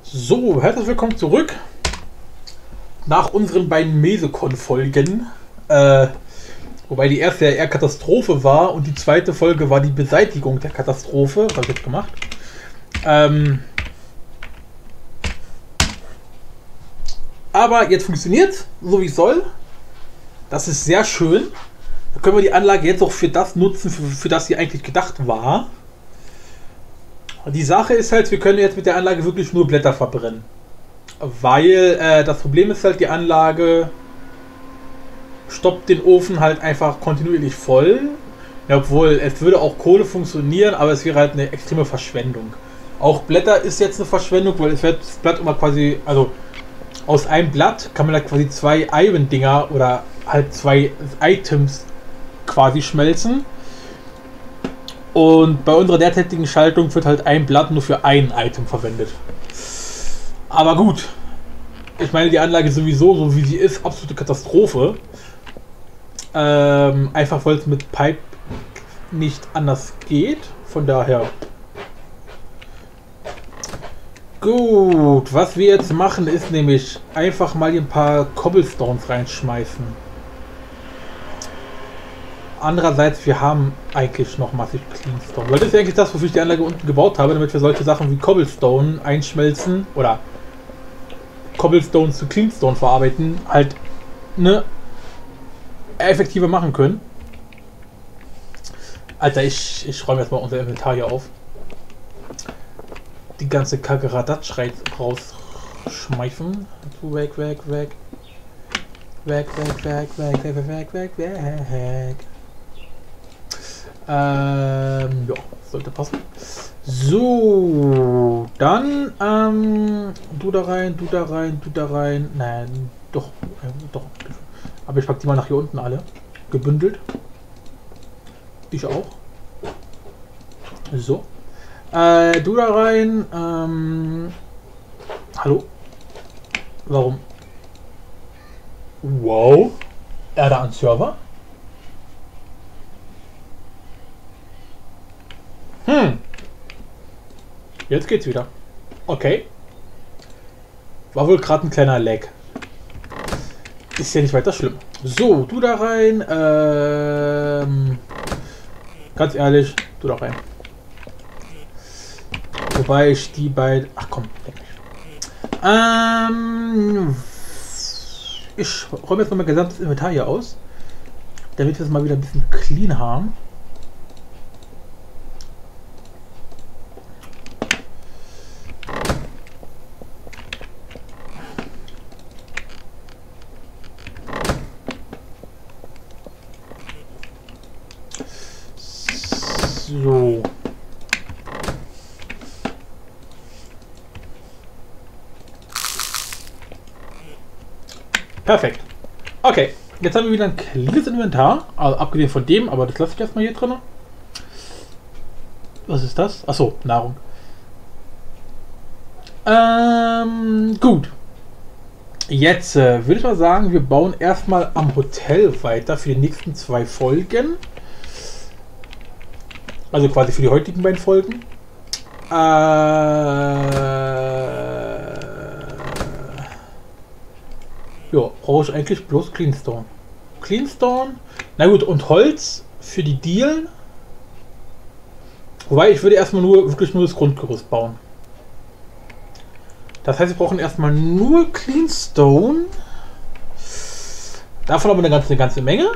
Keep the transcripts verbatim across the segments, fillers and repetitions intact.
So, herzlich willkommen zurück nach unseren beiden Mesekon-Folgen. Äh, wobei die erste ja eher Katastrophe war und die zweite Folge war die Beseitigung der Katastrophe. Was habe ich jetzt gemacht? Ähm, aber jetzt funktioniert so wie es soll. Das ist sehr schön. Da können wir die Anlage jetzt auch für das nutzen, für, für das sie eigentlich gedacht war. Die Sache ist halt, wir können jetzt mit der Anlage wirklich nur Blätter verbrennen. Weil äh, das Problem ist halt, die Anlage stoppt den Ofen halt einfach kontinuierlich voll. Ja, obwohl, es würde auch Kohle funktionieren, aber es wäre halt eine extreme Verschwendung. Auch Blätter ist jetzt eine Verschwendung, weil es wird das Blatt immer quasi, also aus einem Blatt kann man da quasi zwei Iron-Dinger oder halt zwei Items quasi schmelzen. Und bei unserer derzeitigen Schaltung wird halt ein Blatt nur für ein Item verwendet. Aber gut. Ich meine, die Anlage sowieso, so wie sie ist, absolute Katastrophe. Ähm, einfach weil es mit Pipe nicht anders geht. Von daher. Gut, was wir jetzt machen, ist nämlich einfach mal hier ein paar Cobblestones reinschmeißen. Andererseits, wir haben eigentlich noch massiv Cleanstone. Weil das ist eigentlich das, wofür ich die Anlage unten gebaut habe, damit wir solche Sachen wie Cobblestone einschmelzen oder Cobblestone zu Cleanstone verarbeiten, halt ne effektiver machen können. Alter, ich, ich räume jetzt mal unser Inventar hier auf. Die ganze Kageradatsch rausschmeißen. Weg, weg, weg. Weg, weg, weg, weg, weg, weg, weg, weg, weg. Ähm, ja, sollte passen. So, dann, ähm, du da rein, du da rein, du da rein. Nein, doch, äh, doch. Aber ich pack die mal nach hier unten alle. Gebündelt. Ich auch. So. Äh, du da rein, ähm, hallo? Warum? Wow. Er da an Server? Hm. Jetzt geht's wieder. Okay. War wohl gerade ein kleiner Lag. Ist ja nicht weiter schlimm. So, du da rein. Ähm, ganz ehrlich, du da rein. Wobei ich die beiden... Ach komm, denk nicht. Ähm, ich räume jetzt noch mein gesamtes Inventar hier aus, damit wir es mal wieder ein bisschen clean haben. So. Perfekt. Okay, jetzt haben wir wieder ein cleanes Inventar, also abgesehen von dem, aber das lasse ich erstmal hier drin. Was ist das? Achso, Nahrung. Ähm, gut. Jetzt äh, würde ich mal sagen, wir bauen erstmal am Hotel weiter für die nächsten zwei Folgen. Also quasi für die heutigen beiden Folgen. Äh, ja, brauche ich eigentlich bloß Cleanstone. Cleanstone. Na gut, und Holz für die Dielen. Wobei, ich würde erstmal nur wirklich nur das Grundgerüst bauen. Das heißt, wir brauchen erstmal nur Cleanstone. Davon aber eine ganze, eine ganze Menge.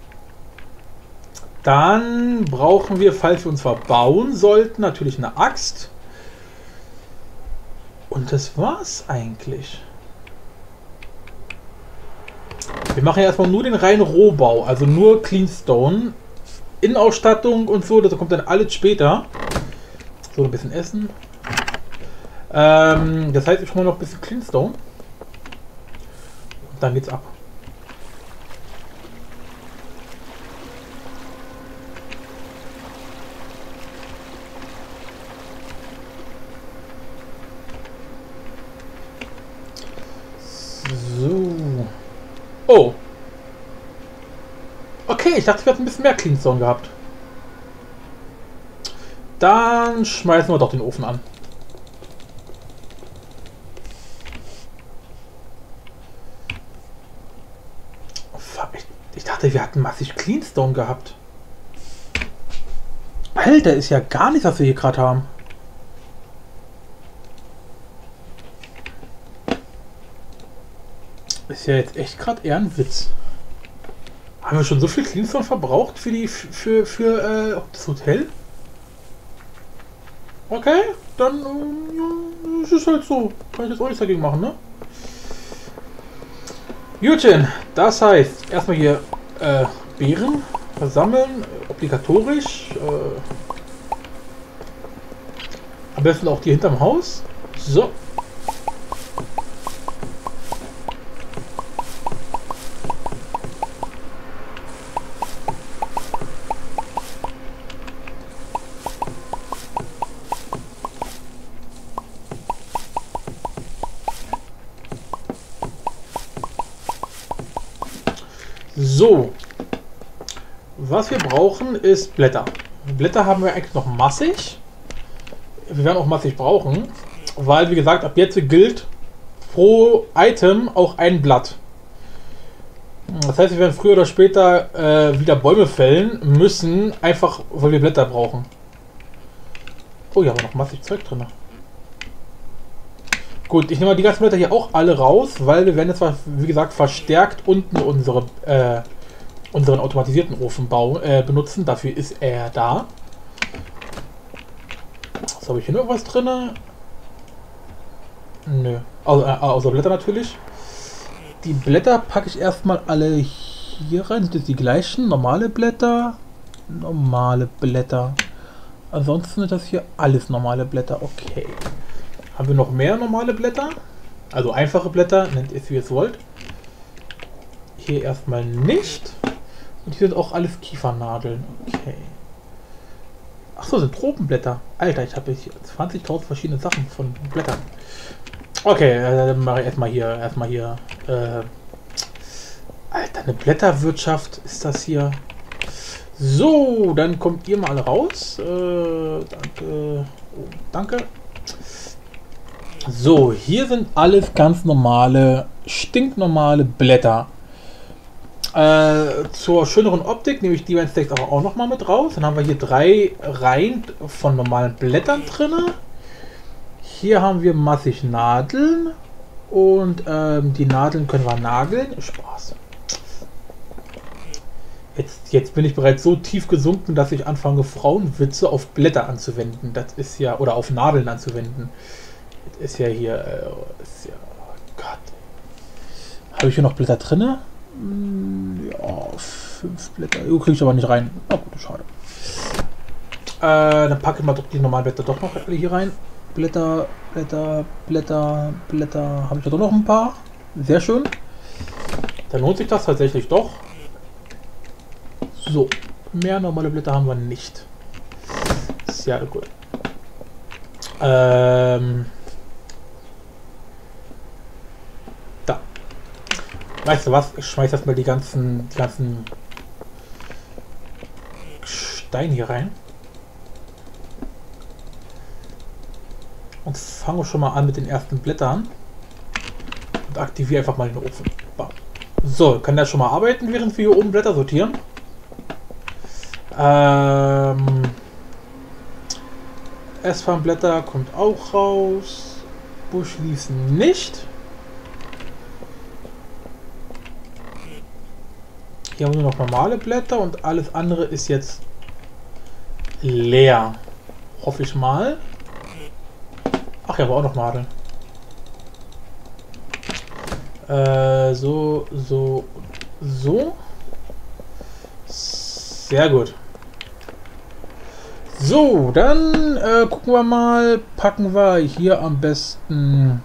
Dann brauchen wir, falls wir uns verbauen sollten, natürlich eine Axt. Und das war's eigentlich. Wir machen ja erstmal nur den reinen Rohbau, also nur Cleanstone. Innenausstattung und so, das kommt dann alles später. So, ein bisschen Essen. Ähm, das heißt, ich mache noch ein bisschen Cleanstone. Und dann geht's ab. So. Oh. Okay, ich dachte, wir hätten ein bisschen mehr Cleanstone gehabt. Dann schmeißen wir doch den Ofen an. Ich dachte, wir hatten massig Cleanstone gehabt. Alter, ist ja gar nichts, was wir hier gerade haben. Ist ja jetzt echt gerade eher ein Witz. Haben wir schon so viel Cleanstone verbraucht für die für für äh, das Hotel? Okay, dann äh, ist es halt so. Kann ich jetzt auch nichts dagegen machen, ne? Jutchen, das heißt, erstmal hier äh, Beeren versammeln, obligatorisch. Äh, am besten auch die hinterm Haus. So. So, was wir brauchen ist Blätter. Blätter haben wir eigentlich noch massig. Wir werden auch massig brauchen, weil wie gesagt, ab jetzt gilt pro Item auch ein Blatt. Das heißt, wir werden früher oder später äh, wieder Bäume fällen müssen, einfach weil wir Blätter brauchen. Oh, hier haben wir noch massig Zeug drin. Gut, ich nehme mal die ganzen Blätter hier auch alle raus, weil wir werden jetzt, wie gesagt, verstärkt unten unsere, äh, unseren automatisierten Ofen bauen, äh, benutzen. Dafür ist er da. Was habe ich hier noch was drin? Nö. Also, äh, außer Blätter natürlich. Die Blätter packe ich erstmal alle hier rein. Sind das die gleichen? Normale Blätter? Normale Blätter. Ansonsten sind das hier alles normale Blätter. Okay. Haben wir noch mehr normale Blätter? Also einfache Blätter, nennt es wie ihr es wollt. Hier erstmal nicht. Und hier sind auch alles Kiefernadeln. Okay. Achso, sind Tropenblätter. Alter, ich habe hier zwanzigtausend verschiedene Sachen von Blättern. Okay, äh, dann mache ich erstmal hier, erstmal hier. Äh, Alter, eine Blätterwirtschaft ist das hier. So, dann kommt ihr mal alle raus. Äh, danke. Oh, danke. So, hier sind alles ganz normale, stinknormale Blätter. Äh, zur schöneren Optik nehme ich die beiden Stacks aber auch noch mal mit raus. Dann haben wir hier drei Reihen von normalen Blättern drin. Hier haben wir massig Nadeln. Und ähm, die Nadeln können wir nageln. Spaß. Jetzt, jetzt bin ich bereits so tief gesunken, dass ich anfange, Frauenwitze auf Blätter anzuwenden. Das ist ja, oder auf Nadeln anzuwenden. Ist ja hier, äh, ist ja, oh Gott. Habe ich hier noch Blätter drin? Hm, ja, fünf Blätter. Oh, kriege ich aber nicht rein. Oh, gut, schade. Äh, dann packe ich mal doch die normalen Blätter doch noch hier rein. Blätter, Blätter, Blätter, Blätter. Habe ich da doch noch ein paar? Sehr schön. Dann lohnt sich das tatsächlich doch. So, mehr normale Blätter haben wir nicht. Sehr gut. Ähm... Weißt du was? Ich schmeiß erstmal die ganzen, die ganzen Steine hier rein. Und fange schon mal an mit den ersten Blättern. Und aktiviere einfach mal den Ofen. So, kann der schon mal arbeiten, während wir hier oben Blätter sortieren. Ähm, S-Farm-Blätter kommt auch raus. Buschwies nicht. Hier haben wir nur noch normale Blätter und alles andere ist jetzt leer. Hoffe ich mal. Ach ja, aber auch noch Nadeln. Äh, so, so, so. Sehr gut. So, dann äh, gucken wir mal. Packen wir hier am besten...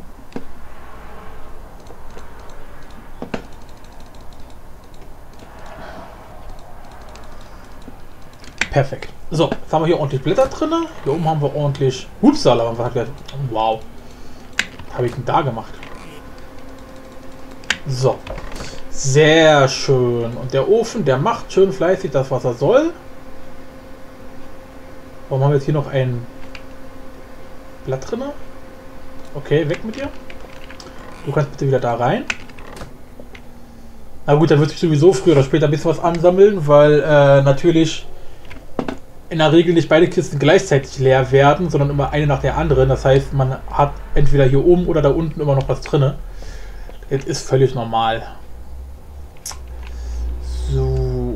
Perfekt. So, jetzt haben wir hier ordentlich Blätter drin. Hier oben haben wir ordentlich... Hupsala, was hat der... Wow. Was habe ich denn da gemacht? So. Sehr schön. Und der Ofen, der macht schön fleißig das, was er soll. Warum haben wir jetzt hier noch ein Blatt drin? Okay, weg mit dir. Du kannst bitte wieder da rein. Na gut, da wird sich sowieso früher oder später ein bisschen was ansammeln, weil äh, natürlich in der Regel nicht beide Kisten gleichzeitig leer werden, sondern immer eine nach der anderen. Das heißt, man hat entweder hier oben oder da unten immer noch was drin. Das ist völlig normal. So.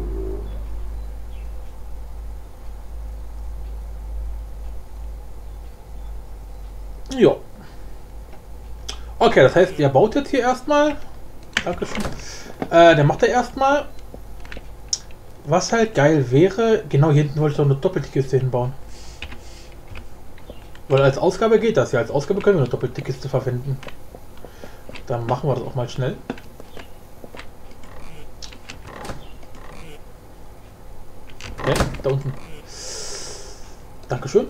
Ja. Okay, das heißt, der baut jetzt hier erstmal. Dankeschön. Äh, der macht er erstmal. Was halt geil wäre, genau hier hinten wollte ich doch eine doppelte Kiste hinbauen. Weil als Ausgabe geht das ja. Als Ausgabe können wir eine doppelte Kiste verwenden. Dann machen wir das auch mal schnell. Okay, da unten. Dankeschön.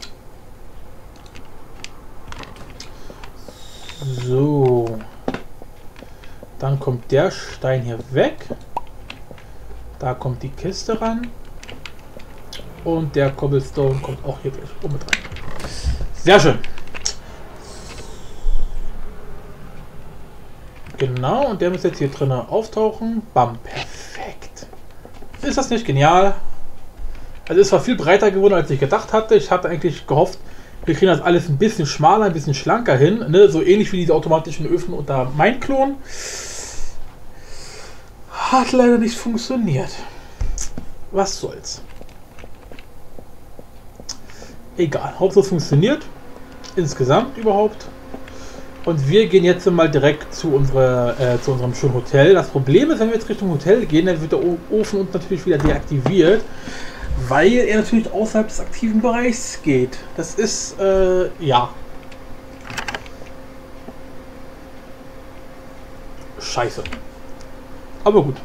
So. Dann kommt der Stein hier weg. Da kommt die Kiste ran. Und der Cobblestone kommt auch hier gleich oben mit rein. Sehr schön. Genau, und der muss jetzt hier drin auftauchen. Bam, perfekt. Ist das nicht genial? Also ist zwar viel breiter geworden, als ich gedacht hatte. Ich hatte eigentlich gehofft, wir kriegen das alles ein bisschen schmaler, ein bisschen schlanker hin. Ne? So ähnlich wie diese automatischen Öfen unter mein Klon. Hat leider nicht funktioniert. Was soll's. Egal, Hauptsache es funktioniert. Insgesamt überhaupt. Und wir gehen jetzt mal direkt zu, unserer, äh, zu unserem schönen Hotel. Das Problem ist, wenn wir jetzt Richtung Hotel gehen, dann wird der Ofen uns natürlich wieder deaktiviert. Weil er natürlich außerhalb des aktiven Bereichs geht. Das ist, äh, ja. Scheiße. Aber gut.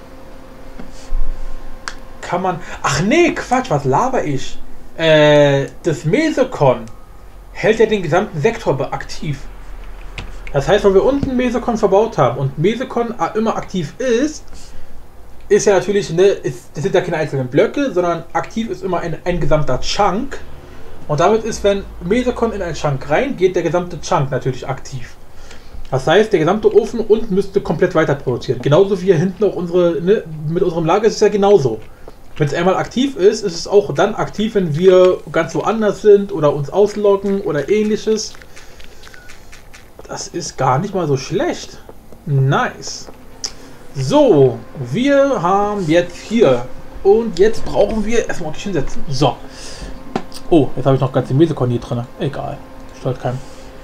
Kann man... Ach nee, Quatsch, was laber ich? Äh, das Mesokon hält ja den gesamten Sektor aktiv. Das heißt, wenn wir unten Mesokon verbaut haben und Mesokon immer aktiv ist, ist ja natürlich, ne, ist, das sind ja keine einzelnen Blöcke, sondern aktiv ist immer ein, ein gesamter Chunk. Und damit ist, wenn Mesokon in einen Chunk reingeht, der gesamte Chunk natürlich aktiv. Das heißt, der gesamte Ofen unten müsste komplett weiter produzieren. Genauso wie hier hinten auch unsere, ne, mit unserem Lager ist es ja genauso. Wenn es einmal aktiv ist, ist es auch dann aktiv, wenn wir ganz woanders sind oder uns ausloggen oder ähnliches. Das ist gar nicht mal so schlecht. Nice. So, wir haben jetzt hier und jetzt brauchen wir erstmal ordentlich hinsetzen. So. Oh, jetzt habe ich noch ganz den Mesokon hier drin. Egal. Stört keinen.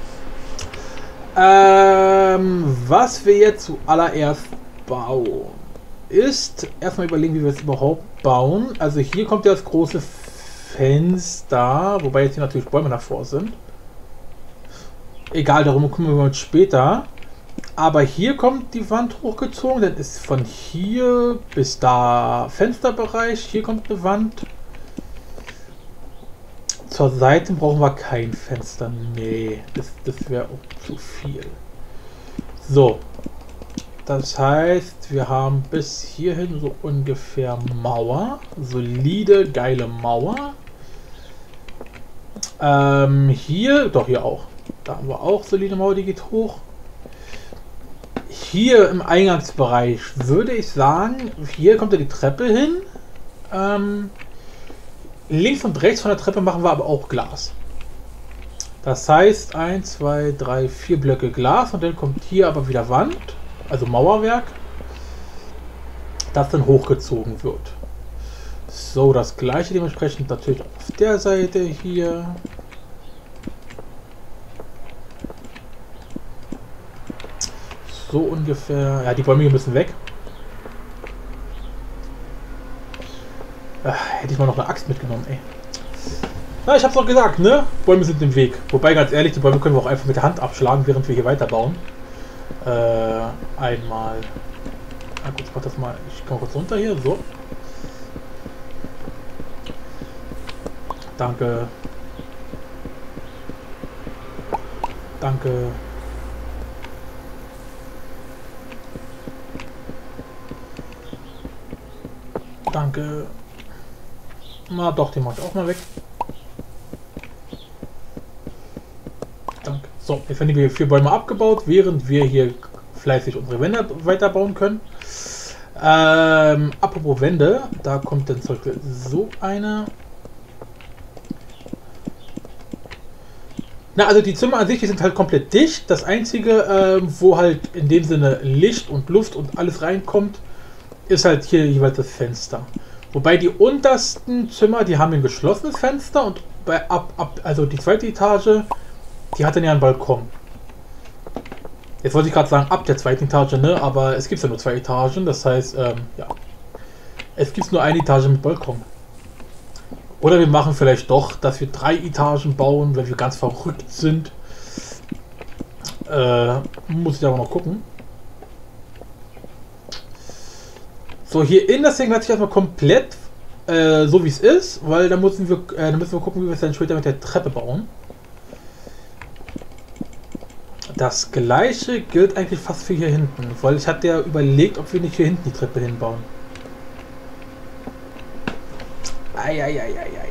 Ähm, was wir jetzt zuallererst bauen, ist erstmal überlegen, wie wir es überhaupt bauen. Also hier kommt ja das große Fenster, wobei jetzt hier natürlich Bäume davor sind. Egal, darum kümmern wir uns später. Aber hier kommt die Wand hochgezogen, dann ist von hier bis da Fensterbereich. Hier kommt eine Wand. Zur Seite brauchen wir kein Fenster. Nee, das, das wäre auch zu viel. So. Das heißt, wir haben bis hierhin so ungefähr Mauer. Solide, geile Mauer. Ähm, hier, doch hier auch. Da haben wir auch solide Mauer, die geht hoch. Hier im Eingangsbereich würde ich sagen, hier kommt ja die Treppe hin. Ähm, links und rechts von der Treppe machen wir aber auch Glas. Das heißt, eins, zwei, drei, vier Blöcke Glas und dann kommt hier aber wieder Wand, also Mauerwerk, das dann hochgezogen wird. So, das gleiche dementsprechend natürlich auf der Seite hier. So ungefähr. Ja, die Bäume hier müssen weg. Äh, hätte ich mal noch eine Axt mitgenommen, ey. Na, ich hab's doch gesagt, ne? Bäume sind im Weg. Wobei, ganz ehrlich, die Bäume können wir auch einfach mit der Hand abschlagen, während wir hier weiterbauen. Äh, einmal. Na gut, ich mach das mal. Ich komme kurz runter hier, so. Danke. Danke. Danke. Na doch, den mach ich auch mal weg. Danke. So, jetzt werden die vier Bäume abgebaut, während wir hier fleißig unsere Wände weiterbauen können. Ähm, apropos Wände, da kommt dann zum Beispiel so eine. Na, also die Zimmer an sich, die sind halt komplett dicht. Das einzige, ähm, wo halt in dem Sinne Licht und Luft und alles reinkommt, ist halt hier jeweils das Fenster. Wobei die untersten Zimmer, die haben ein geschlossenes Fenster und bei ab, ab also die zweite Etage, die hat dann ja einen Balkon. Jetzt wollte ich gerade sagen, ab der zweiten Etage, ne? Aber es gibt ja nur zwei Etagen, das heißt, ähm, ja. Es gibt nur eine Etage mit Balkon. Oder wir machen vielleicht doch, dass wir drei Etagen bauen, wenn wir ganz verrückt sind. Äh, muss ich aber noch gucken. So, hier in das Ding lasse ich erstmal komplett äh, so wie es ist, weil da müssen wir, äh, da müssen wir gucken, wie wir es dann später mit der Treppe bauen. Das gleiche gilt eigentlich fast für hier hinten, weil ich hatte ja überlegt, ob wir nicht hier hinten die Treppe hinbauen. Eieieiei.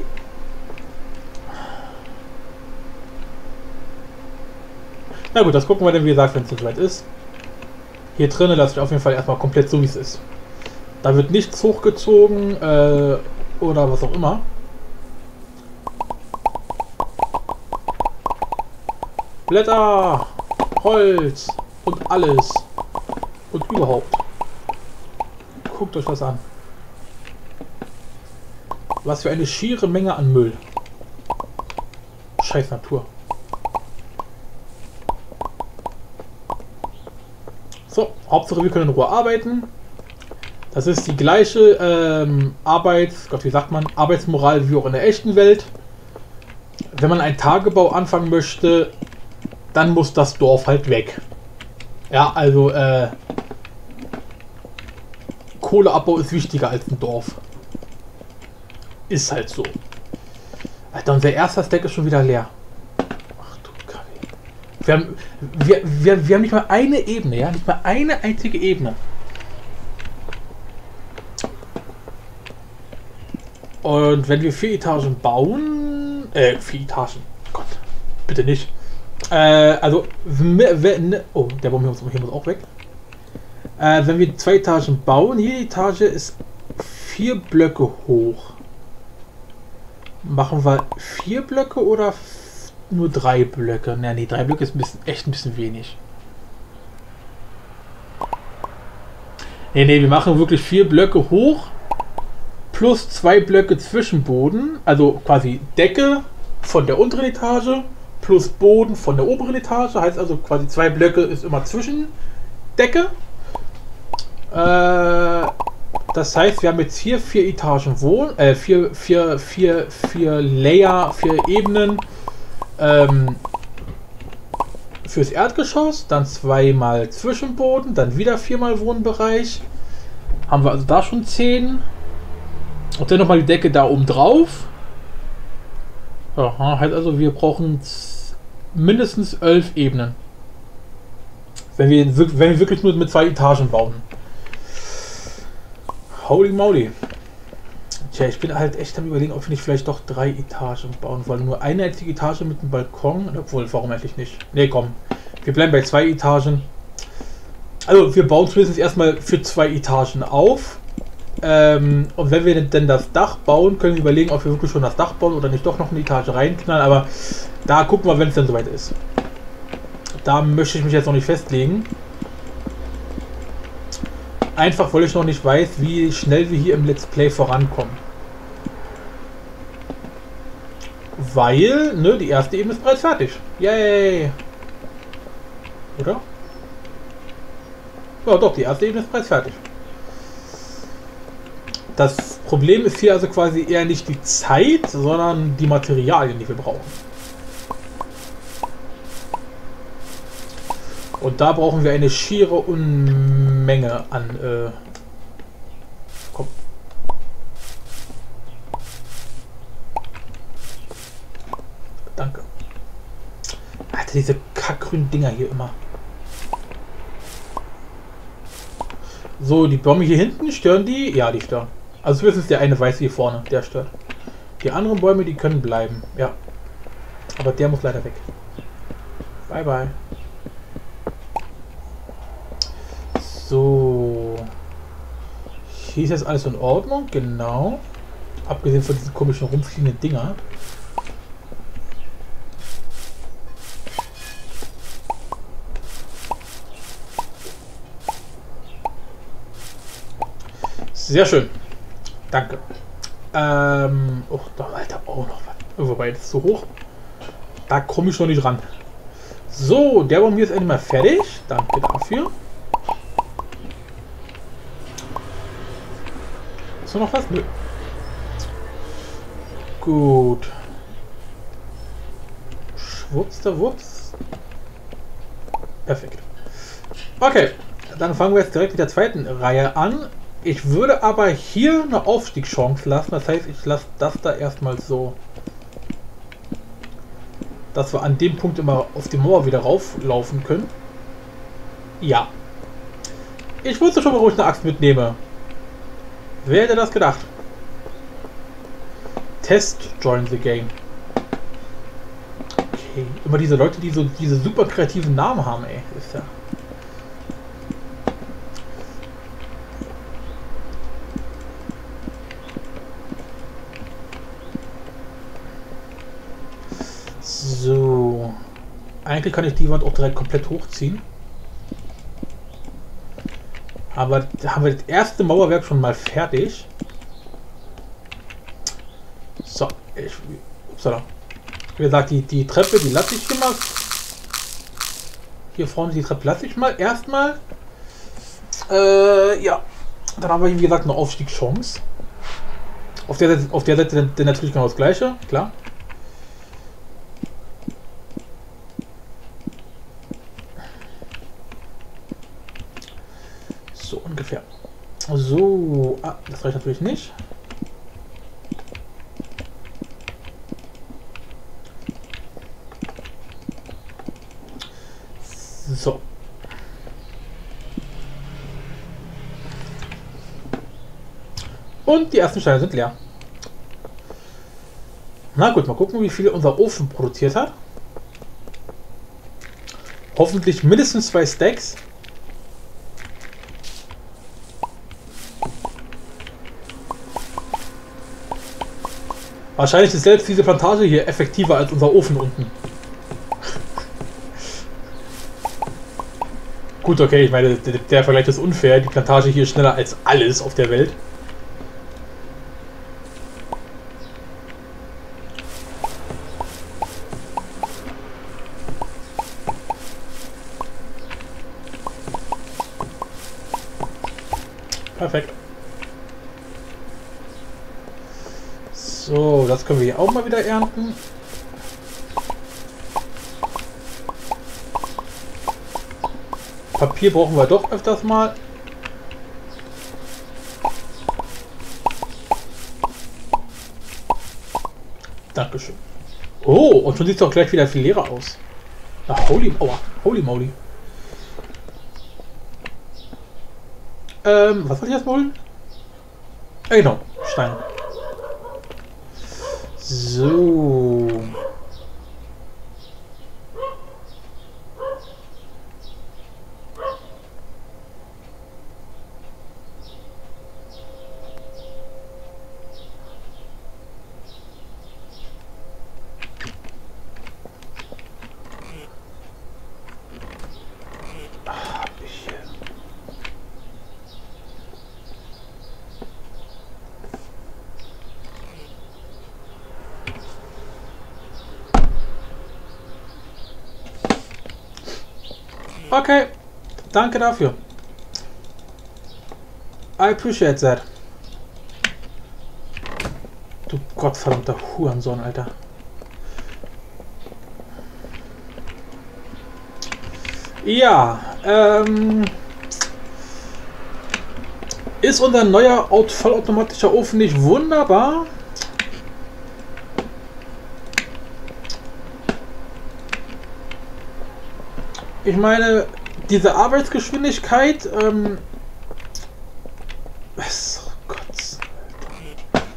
Na gut, das gucken wir dann, wie gesagt, wenn es soweit ist. Hier drinnen lasse ich auf jeden Fall erstmal komplett so, wie es ist. Da wird nichts hochgezogen äh, oder was auch immer. Blätter, Holz und alles. Und überhaupt. Guckt euch das an. Was für eine schiere Menge an Müll. Scheiß Natur. So, Hauptsache wir können in Ruhe arbeiten. Das ist die gleiche ähm, Arbeits... Gott, wie sagt man? Arbeitsmoral wie auch in der echten Welt. Wenn man einen Tagebau anfangen möchte, dann muss das Dorf halt weg. Ja, also äh, Kohleabbau ist wichtiger als ein Dorf. Ist halt so. Alter, unser erster Stack ist schon wieder leer. Ach du Kacke. Wir haben, wir, wir, wir haben nicht mal eine Ebene, ja? Nicht mal eine einzige Ebene. Und wenn wir vier Etagen bauen... Äh, vier Etagen. Gott, bitte nicht. Äh, also... Wenn, oh, der Baum hier muss, hier muss auch weg. Äh, wenn wir zwei Etagen bauen, jede Etage ist vier Blöcke hoch. Machen wir vier Blöcke oder nur drei Blöcke? Ne, nee, drei Blöcke ist ein bisschen, echt ein bisschen wenig. Ne, ne, wir machen wirklich vier Blöcke hoch plus zwei Blöcke Zwischenboden, also quasi Decke von der unteren Etage plus Boden von der oberen Etage, heißt also quasi zwei Blöcke ist immer Zwischendecke. Äh, das heißt, wir haben jetzt hier vier Etagen wohnen, äh, vier, vier, vier, vier Layer, vier Ebenen ähm, fürs Erdgeschoss, dann zweimal Zwischenboden, dann wieder viermal Wohnbereich. Haben wir also da schon zehn. Und dann nochmal die Decke da oben drauf. Ja, heißt also, wir brauchen mindestens elf Ebenen. Wenn wir, wenn wir wirklich nur mit zwei Etagen bauen. Holy moly. Tja, ich bin halt echt am Überlegen, ob wir nicht vielleicht doch drei Etagen bauen wollen. Nur eine einzige Etage mit einem Balkon. Obwohl, warum eigentlich nicht? Ne, komm. Wir bleiben bei zwei Etagen. Also, wir bauen zumindest erstmal für zwei Etagen auf. Ähm, und wenn wir denn das Dach bauen, können wir überlegen, ob wir wirklich schon das Dach bauen oder nicht doch noch eine Etage reinknallen. Aber da gucken wir, wenn es dann soweit ist. Da möchte ich mich jetzt noch nicht festlegen. Einfach, weil ich noch nicht weiß, wie schnell wir hier im Let's Play vorankommen. Weil, ne, die erste Ebene ist bereits fertig. Yay! Oder? Ja, doch, die erste Ebene ist bereits fertig. Das Problem ist hier also quasi eher nicht die Zeit, sondern die Materialien, die wir brauchen. Und da brauchen wir eine schiere Unmenge an... Äh komm. Danke. Alter, diese kackgrünen Dinger hier immer. So, die Bäume hier hinten, stören die? Ja, die stören. Also zumindest der eine weiße hier vorne, der stört. Die anderen Bäume, die können bleiben. Ja. Aber der muss leider weg. Bye, bye. So. Hier ist jetzt alles in Ordnung, genau. Abgesehen von diesen komischen rumfliegenden Dinger. Sehr schön. Danke. Ähm, oh, da Alter, oh, noch was. Wobei, das ist so hoch. Da komme ich schon nicht ran. So, der bei mir ist endlich mal fertig. Danke dafür. Ist noch was? Nö. Gut. Schwupps, der Wups. Perfekt. Okay, dann fangen wir jetzt direkt mit der zweiten Reihe an. Ich würde aber hier eine Aufstiegschance lassen. Das heißt, ich lasse das da erstmal so, dass wir an dem Punkt immer auf die Mauer wieder rauflaufen können. Ja. Ich wusste schon, warum ich eine Axt mitnehme. Wer hätte das gedacht? Test join the game. Okay. Immer diese Leute, die so diese super kreativen Namen haben, ey. Ist ja. So. Eigentlich kann ich die Wand auch direkt komplett hochziehen. Aber da haben wir das erste Mauerwerk schon mal fertig. So, ich, upsala. Wie gesagt, die, die Treppe, die lasse ich hier mal. Hier vorne die Treppe lasse ich mal. Erstmal. Äh, ja. Dann haben wir, wie gesagt, eine Aufstiegschance. Auf der Seite, auf der Seite dann natürlich genau das gleiche, klar. So ungefähr. So, ah, das reicht natürlich nicht. So. Und die ersten Steine sind leer. Na gut, mal gucken, wie viel unser Ofen produziert hat. Hoffentlich mindestens zwei Stacks. Wahrscheinlich ist selbst diese Plantage hier effektiver als unser Ofen unten. Gut, okay, ich meine, der, der Vergleich ist unfair. Die Plantage hier ist schneller als alles auf der Welt. Perfekt. So, das können wir hier auch mal wieder ernten. Papier brauchen wir doch öfters mal. Dankeschön. Oh, und schon sieht es doch gleich wieder viel leerer aus. Ach, holy, aua, holy moly. Ähm, was soll ich jetzt holen? Äh, genau, Stein. So. Okay, danke dafür. I appreciate that. Du gottverdammter Hurensohn, Alter. Ja, ähm... ist unser neuer vollautomatischer Ofen nicht wunderbar? Ich meine, diese Arbeitsgeschwindigkeit, ähm... was? Oh Gott. Alter.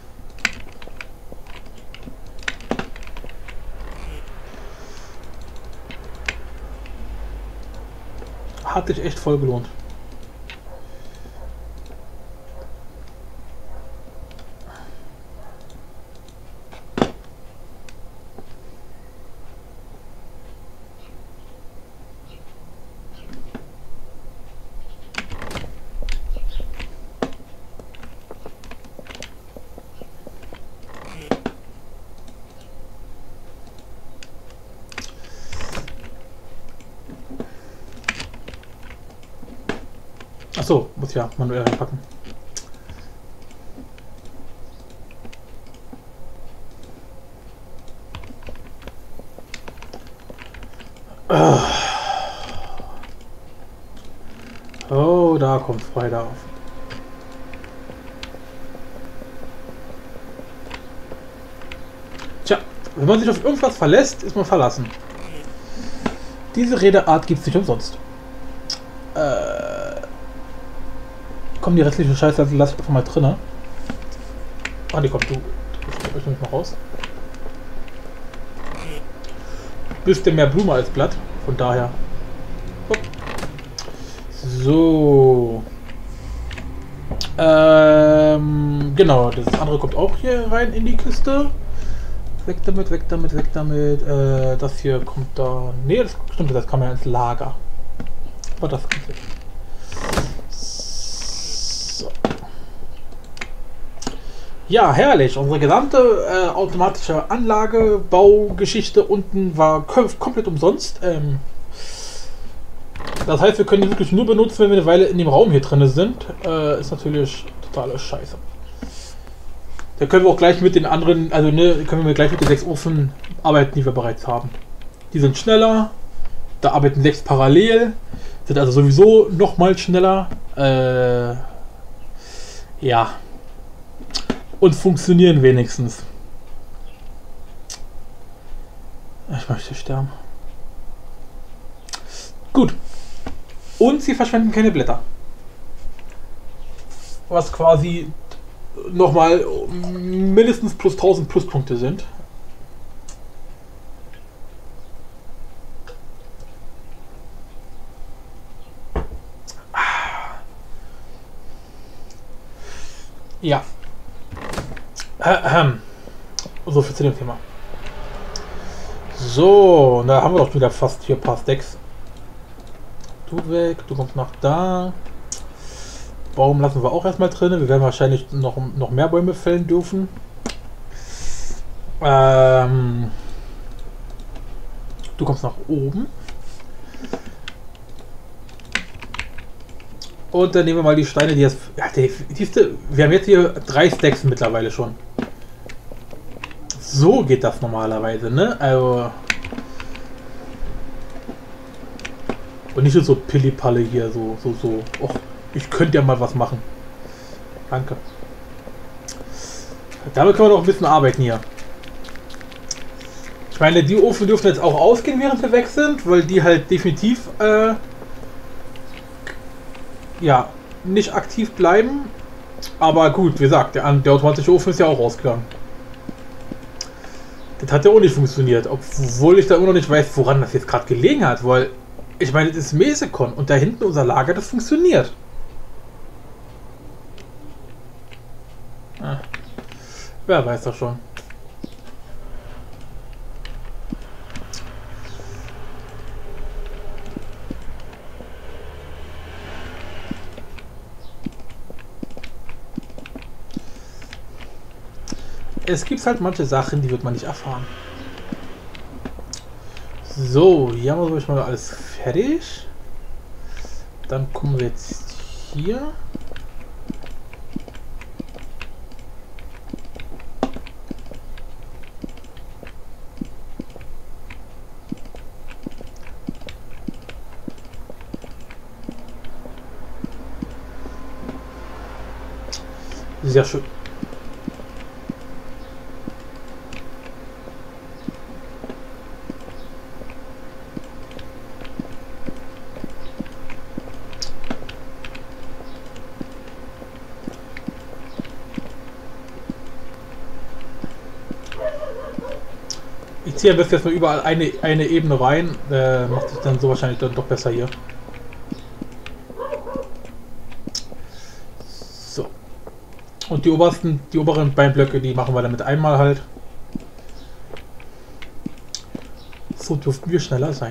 Hat sich echt voll gelohnt. Achso, muss ja manuell reinpacken. Oh, da kommt Freude auf. Tja, wenn man sich auf irgendwas verlässt, ist man verlassen. Diese Redeart gibt es nicht umsonst. Äh, komm, die restliche Scheiße lass ich einfach mal drin. Ah, die kommt, du. Ich nehme mal raus. Bist denn mehr Blume als Blatt? Von daher. Hopp. So. Ähm, genau, das andere kommt auch hier rein in die Kiste. Weg damit, weg damit, weg damit. Äh, das hier kommt da. Nee, das stimmt, das kann man ja ins Lager. Aber das kommt weg. So. Ja, herrlich. Unsere gesamte äh, automatische Anlage, Baugeschichte unten war komplett umsonst. Ähm, das heißt, wir können die wirklich nur benutzen, wenn wir eine Weile in dem Raum hier drin sind. Äh, ist natürlich totale Scheiße. Da können wir auch gleich mit den anderen, also ne, können wir gleich mit den sechs Ofen arbeiten, die wir bereits haben. Die sind schneller, da arbeiten sechs parallel, sind also sowieso noch mal schneller. Äh, ja. Und funktionieren wenigstens. Ich möchte sterben. Gut. Und sie verschwenden keine Blätter. Was quasi nochmal mindestens plus tausend Pluspunkte sind. Ja. Ähm. So viel zu dem Thema. So, da haben wir doch wieder fast vier Paar Stacks. Du weg, du kommst nach da. Baum lassen wir auch erstmal drin. Wir werden wahrscheinlich noch, noch mehr Bäume fällen dürfen. Ähm, du kommst nach oben. Und dann nehmen wir mal die Steine, die jetzt. Ja, die, siehste, wir haben jetzt hier drei Stacks mittlerweile schon. So geht das normalerweise, ne? Also. Und nicht so Pillipalle hier, so, so, so. Och, ich könnte ja mal was machen. Danke. Damit können wir noch ein bisschen arbeiten hier. Ich meine, die Ofen dürfen jetzt auch ausgehen, während wir weg sind, weil die halt definitiv äh, ja, nicht aktiv bleiben. Aber gut, wie gesagt, der, der automatische Ofen ist ja auch ausgegangen. Das hat ja auch nicht funktioniert, obwohl ich da immer noch nicht weiß, woran das jetzt gerade gelegen hat, weil ich meine, das ist Mesekon und da hinten unser Lager, das funktioniert. Ah, wer weiß das schon. Es gibt halt manche Sachen, die wird man nicht erfahren. So, hier haben wir mal alles fertig. Dann kommen wir jetzt hier. Sehr schön. Ich ziehe am besten jetzt mal überall eine, eine Ebene rein. Äh, macht sich dann so wahrscheinlich dann doch besser hier. So. Und die obersten, die oberen beiden Blöcke, die machen wir dann mit einmal halt. So dürften wir schneller sein.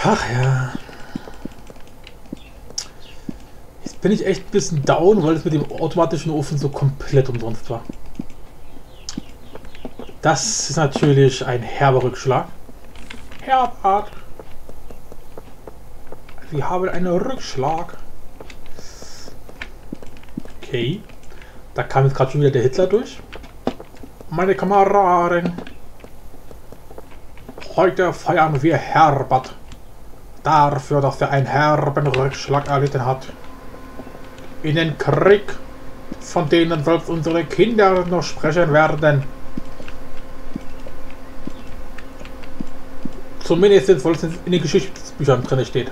Ach ja. Jetzt bin ich echt ein bisschen down, weil es mit dem automatischen Ofen so komplett umsonst war. Das ist natürlich ein herber Rückschlag. Herbert! Wir haben einen Rückschlag. Okay. Da kam jetzt gerade schon wieder der Hitler durch. Meine Kameraden. Heute feiern wir Herbert. Dafür, dass er einen herben Rückschlag erlitten hat. In den Krieg, von denen selbst unsere Kinder noch sprechen werden. Zumindest, weil es in den Geschichtsbüchern drin steht.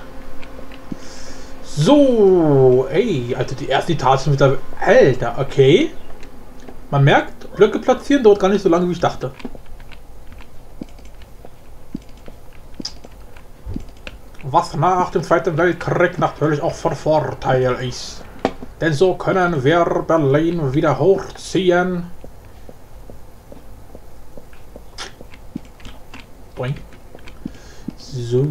So, ey, also die erste Etage mit der... Alter, okay. Man merkt, Blöcke platzieren dauert gar nicht so lange, wie ich dachte. Was nach dem Zweiten Weltkrieg natürlich auch von Vorteil ist. Denn so können wir Berlin wieder hochziehen. Boing. So.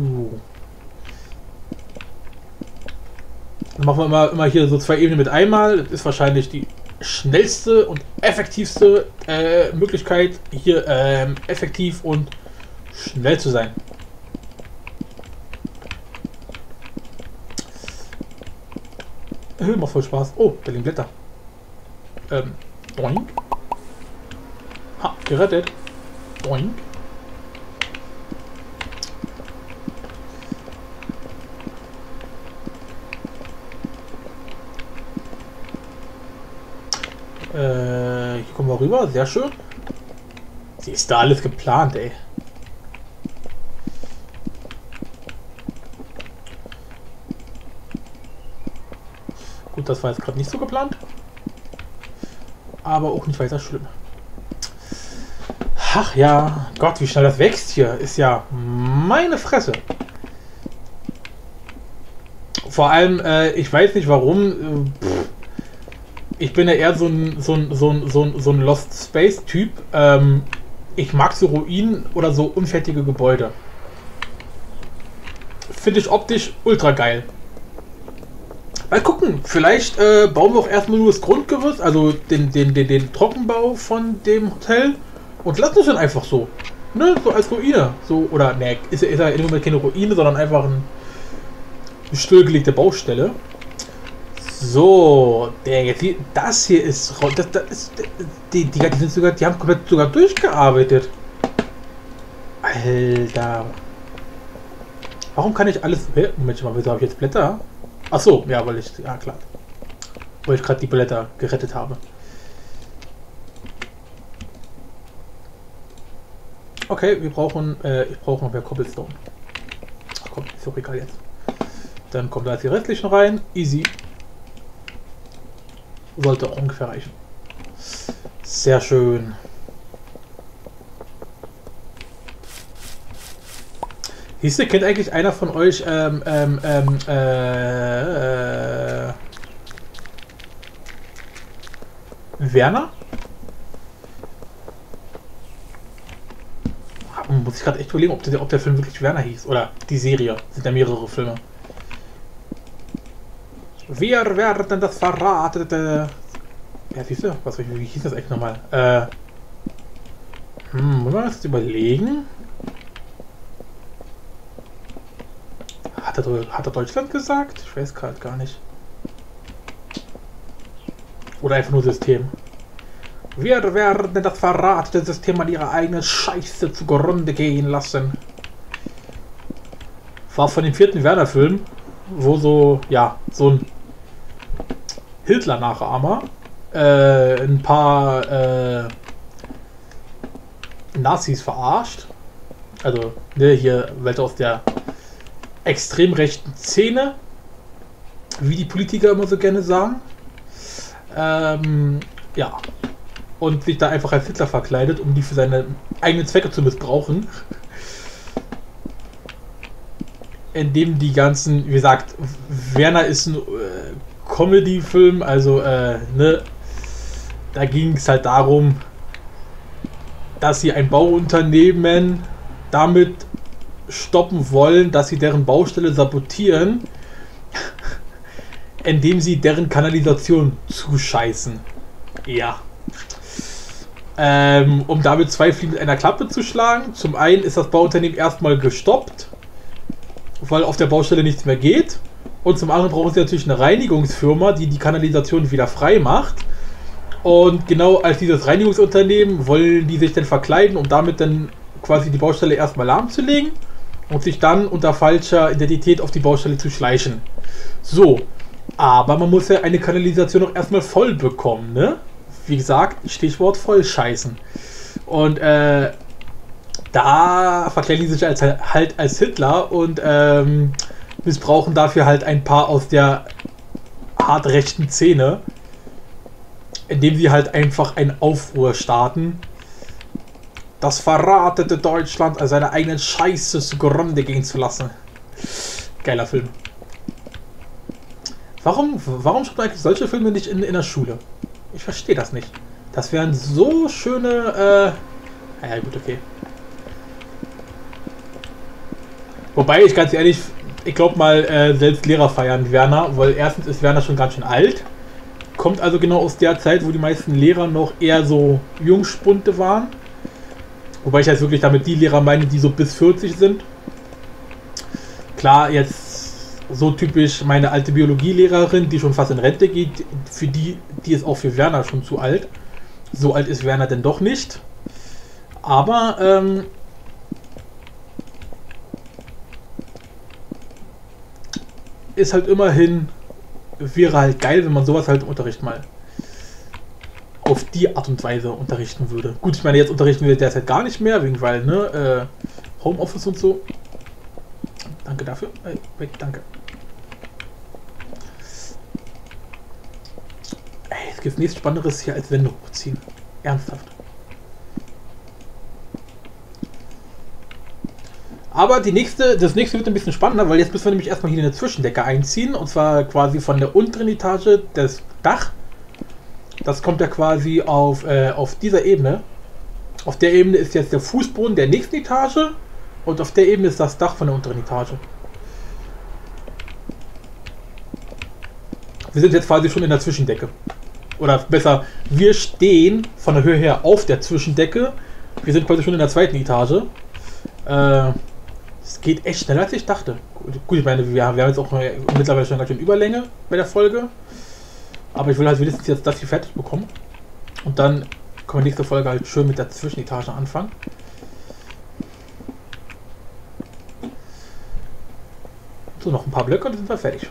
Dann machen wir immer, immer hier so zwei Ebenen mit einmal. Das ist wahrscheinlich die schnellste und effektivste äh, Möglichkeit, hier ähm, effektiv und schnell zu sein. Macht voll Spaß. Oh, Berlin Blätter. Ähm, boing. Ha, gerettet. Boing. Äh, hier kommen wir rüber. Sehr schön. Sie ist da alles geplant, ey. Gut, das war jetzt gerade nicht so geplant. Aber auch nicht weiter schlimm. Ach ja, Gott, wie schnell das wächst hier. Ist ja meine Fresse. Vor allem, äh, ich weiß nicht warum. Äh, ich bin ja eher so ein, so ein, so ein, so ein, so ein Lost Space Typ. Ähm, ich mag so Ruinen oder so unfertige Gebäude. Finde ich optisch ultra geil. Mal gucken, vielleicht äh, bauen wir auch erstmal nur das Grundgerüst, also den, den, den, den Trockenbau von dem Hotel und lassen es dann einfach so. Ne, so als Ruine. So, oder ne, ist, ist ja im Moment keine Ruine, sondern einfach ein, eine stillgelegte Baustelle. So, der jetzt hier, das hier ist, das, das ist die, die, die sind sogar, die haben komplett sogar durchgearbeitet. Alter. Warum kann ich alles. Moment mal, wieso habe ich jetzt Blätter? Ach so, ja, weil ich. Ja, klar. Weil ich gerade die Blätter gerettet habe. Okay, wir brauchen. Äh, ich brauche noch mehr Cobblestone. Ach komm, ist doch egal jetzt. Dann kommt da jetzt die restlichen rein. Easy. Sollte auch ungefähr reichen. Sehr schön. Siehst du, kennt eigentlich einer von euch ähm, ähm, ähm, äh, äh, Werner? Muss ich gerade echt überlegen, ob der, ob der Film wirklich Werner hieß. Oder die Serie. Sind ja mehrere Filme. Wir werden das verratete. Ja, siehst du? Was, wie hieß das eigentlich nochmal? Äh. Hm, wollen wir das überlegen? Hat er, hat er Deutschland gesagt? Ich weiß gerade gar nicht. Oder einfach nur System. Wir werden das verratete System an ihrer eigenen Scheiße zugrunde gehen lassen. War von dem vierten Werner-Film, wo so, ja, so ein Hitler-Nachahmer äh, ein paar äh, Nazis verarscht. Also, ne, hier, weil aus der extrem rechten Szene, wie die Politiker immer so gerne sagen. Ähm, ja. Und sich da einfach als Hitler verkleidet, um die für seine eigenen Zwecke zu missbrauchen. Indem die ganzen, wie gesagt, Werner ist ein äh, Comedy-Film, also, äh, ne, da ging es halt darum, dass sie ein Bauunternehmen damit stoppen wollen, dass sie deren Baustelle sabotieren, indem sie deren Kanalisation zuscheißen. Ja. Ähm, um damit zwei Fliegen mit einer Klappe zu schlagen. Zum einen ist das Bauunternehmen erstmal gestoppt, weil auf der Baustelle nichts mehr geht. Und zum anderen brauchen sie natürlich eine Reinigungsfirma, die die Kanalisation wieder frei macht. Und genau als dieses Reinigungsunternehmen wollen die sich dann verkleiden, um damit dann quasi die Baustelle erstmal lahmzulegen und sich dann unter falscher Identität auf die Baustelle zu schleichen. So, aber man muss ja eine Kanalisation auch erstmal voll bekommen, ne? Wie gesagt, Stichwort vollscheißen. Und äh, da verkleiden die sich als, halt als Hitler und ähm, missbrauchen dafür halt ein paar aus der hart rechten Szene, indem sie halt einfach einen Aufruhr starten. Das verratete Deutschland als seine eigenen Scheiße zugrunde gehen zu lassen. Geiler Film. Warum, warum schaut man eigentlich solche Filme nicht in, in der Schule? Ich verstehe das nicht. Das wären so schöne... Äh ja gut, okay. Wobei ich ganz ehrlich, ich glaube mal, äh, selbst Lehrer feiern Werner, weil erstens ist Werner schon ganz schön alt. Kommt also genau aus der Zeit, wo die meisten Lehrer noch eher so Jungspunte waren. Wobei ich jetzt wirklich damit die Lehrer meine, die so bis vierzig sind. Klar, jetzt so typisch meine alte Biologielehrerin, die schon fast in Rente geht, für die, die ist auch für Werner schon zu alt. So alt ist Werner denn doch nicht. Aber, ähm... ist halt immerhin, wäre halt geil, wenn man sowas halt im Unterricht mal auf die Art und Weise unterrichten würde. Gut, ich meine, jetzt unterrichten wir derzeit gar nicht mehr, wegen weil, ne, äh, Homeoffice und so. Danke dafür. Hey, weg, danke. Ey, es gibt nichts Spannenderes hier als Wände hochziehen. Ernsthaft. Aber die nächste, das nächste wird ein bisschen spannender, weil jetzt müssen wir nämlich erstmal hier eine Zwischendecke einziehen. Und zwar quasi von der unteren Etage des Dach. Das kommt ja quasi auf, äh, auf dieser Ebene. Auf der Ebene ist jetzt der Fußboden der nächsten Etage. Und auf der Ebene ist das Dach von der unteren Etage. Wir sind jetzt quasi schon in der Zwischendecke. Oder besser, wir stehen von der Höhe her auf der Zwischendecke. Wir sind quasi schon in der zweiten Etage. Äh... Es geht echt schneller, als ich dachte. Gut, ich meine, wir haben jetzt auch mittlerweile schon ganz schön Überlänge bei der Folge. Aber ich will halt wenigstens jetzt das hier fertig bekommen. Und dann können wir nächste Folge halt schön mit der Zwischenetage anfangen. So, noch ein paar Blöcke und dann sind wir fertig.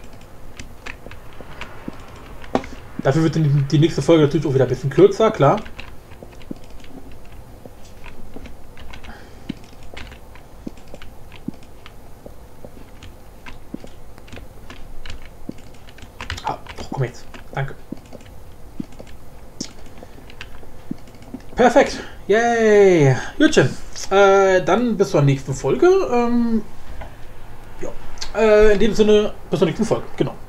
Dafür wird die nächste Folge natürlich auch wieder ein bisschen kürzer, klar. Jetzt. Danke. Perfekt. Yay. Jutchen. Äh, dann bis zur nächsten Folge. Ähm, ja. Äh, in dem Sinne, bis zur nächsten Folge. Genau.